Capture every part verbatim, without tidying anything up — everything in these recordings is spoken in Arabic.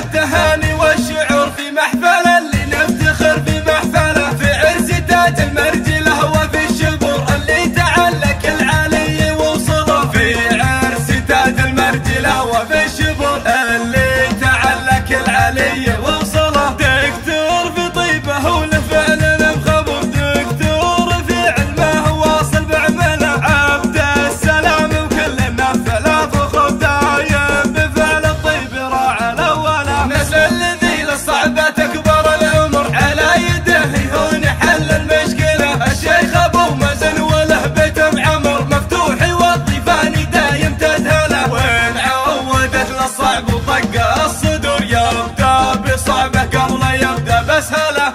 التهاني والشعور في محفله اللي نفتخر في محفله، في عرس تاج المرجله وفي الشبور اللي تعلق العلي ووصله، في عرس تاج المرجله وفي الشبور اللي تعلق العلي ووصله. دكتور في طيبه ولفعلنا بخبر، دكتور في علمه واصل بعمله، عبد السلام وكل النفله فخر دايم بفعل الطيب راعى الاوله. نسل الذي للصعبه تكبر العمر على يده يهون حل المشكله، الشيخ ابو مازن وله بيت معمر مفتوح والضيفان دايم تذهله، وين عودت للصعب وطق الصدور يبدا بصعبه قبل يبدا بسهله.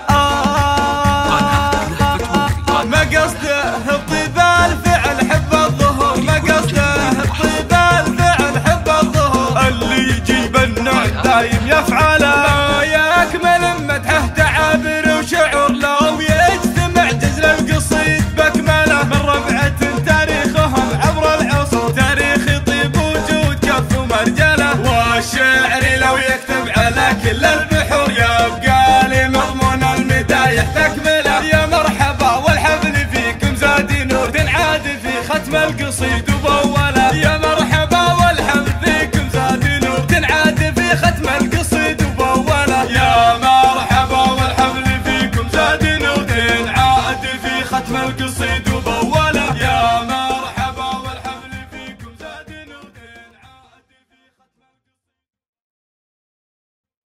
ما قصده الطيب الفعل حب الظهور، ما قصده الطيب الفعل حب الظهور، اللي يجيب النعم دايم يفعله. ما يكمل مدحه تعابير وشعور لو يجتمع جزل القصيد بكمله، من ربعة تاريخهم عبر العصور تاريخ طيب وجود كف ومرجله، والشعر لو يكتب على كل البحور يبقى لي مضمون المدايح تكمله. يا مرحبا والحفل فيكم زاد نور تنعاد في ختم القصيد وبوله، يا مرحبا والحفل فيكم زاد نور تنعاد في ختم القصيد وبوله، يا مرحبا والحفل فيكم زاد نور تنعاد في ختم القصيد